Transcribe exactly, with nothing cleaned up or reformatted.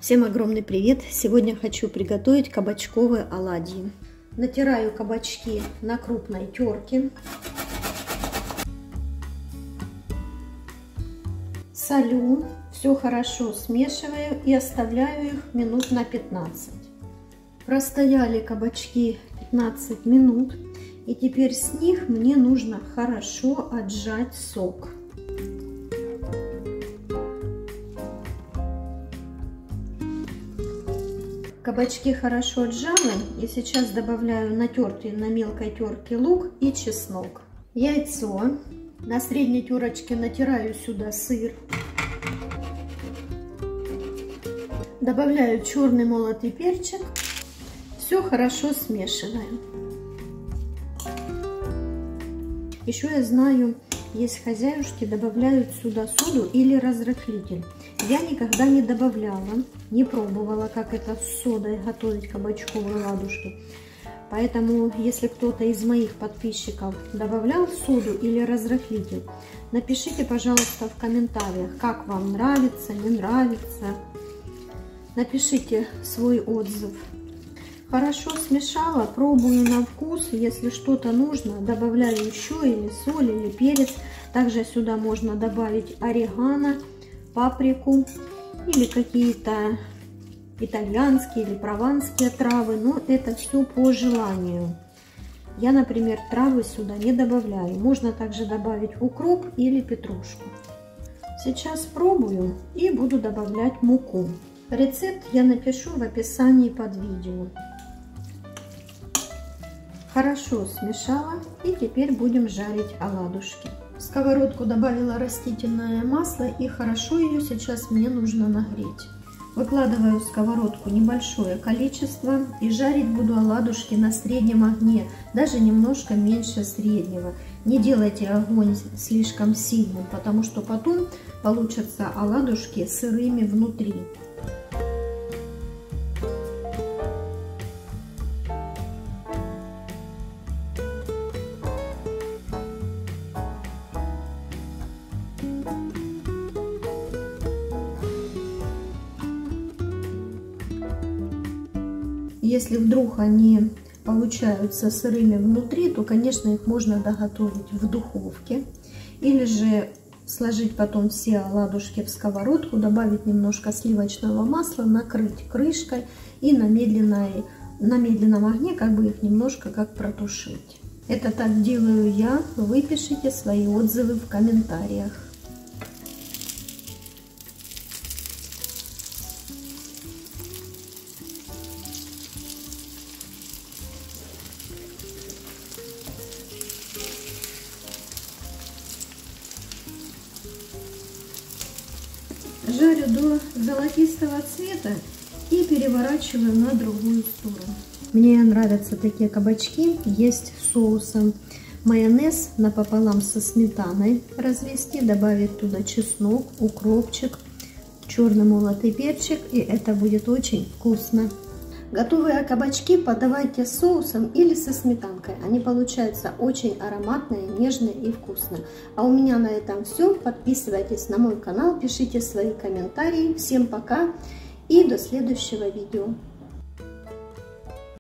Всем огромный привет! Сегодня хочу приготовить кабачковые оладьи. Натираю кабачки на крупной терке. Солю, все хорошо смешиваю и оставляю их минут на пятнадцать. Простояли кабачки пятнадцать минут, и теперь с них мне нужно хорошо отжать сок. Кабачки хорошо отжала, и сейчас добавляю натертый на мелкой терке лук и чеснок. Яйцо. На средней терочке натираю сюда сыр. Добавляю черный молотый перчик. Все хорошо смешиваю. Еще я знаю, есть хозяюшки, добавляют сюда соду или разрыхлитель. Я никогда не добавляла, не пробовала, как это с содой готовить кабачковые ладушки. Поэтому, если кто-то из моих подписчиков добавлял соду или разрыхлитель, напишите, пожалуйста, в комментариях, как вам нравится, не нравится. Напишите свой отзыв. Хорошо смешала, пробую на вкус. Если что-то нужно, добавляю еще или соль, или перец. Также сюда можно добавить орегано, паприку или какие-то итальянские или прованские травы, но это все по желанию. Я, например, травы сюда не добавляю. Можно также добавить укроп или петрушку. Сейчас пробую и буду добавлять муку. Рецепт я напишу в описании под видео. Хорошо смешала, и теперь будем жарить оладушки. В сковородку добавила растительное масло, и хорошо ее сейчас мне нужно нагреть. Выкладываю в сковородку небольшое количество и жарить буду оладушки на среднем огне, даже немножко меньше среднего. Не делайте огонь слишком сильным, потому что потом получатся оладушки сырыми внутри. Если вдруг они получаются сырыми внутри, то, конечно, их можно доготовить в духовке. Или же сложить потом все оладушки в сковородку, добавить немножко сливочного масла, накрыть крышкой и на, медленной, на медленном огне как бы их немножко как протушить. Это так делаю я. Вы пишите свои отзывы в комментариях. Жарю до золотистого цвета и переворачиваю на другую сторону. Мне нравятся такие кабачки, есть с соусом. Майонез напополам со сметаной развести, добавить туда чеснок, укропчик, черный молотый перчик, и это будет очень вкусно. Готовые кабачки подавайте с соусом или со сметанкой. Они получаются очень ароматные, нежные и вкусные. А у меня на этом все. Подписывайтесь на мой канал, пишите свои комментарии. Всем пока и до следующего видео.